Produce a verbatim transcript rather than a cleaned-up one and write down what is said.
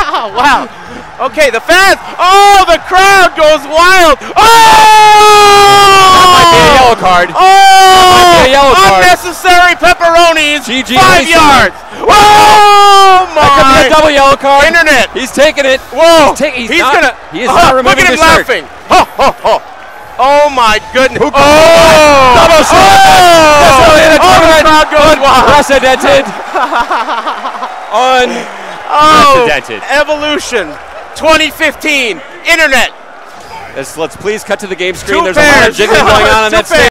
Wow. Okay, the fans. Oh, the crowd goes wild. Oh! That might be a yellow card. Oh! That might be a yellow card. Unnecessary pepperonis. G G Five Onisan. yards. Oh my! That could be a double yellow card. Internet. He's taking it. Whoa! He's, he's, he's not, gonna. He is uh, not removing look at him the shirt. laughing. Ho, ho, ho. Oh my goodness! Poongko. Oh! Double shot. Oh! That's really in a Oh, the tournament. crowd goes wild. Unprecedented. Unprecedented. Oh, Evolution twenty fifteen Internet. Let's, let's please cut to the game screen. Two There's a lot of pairs. jiggling going on on Two that stage. pairs.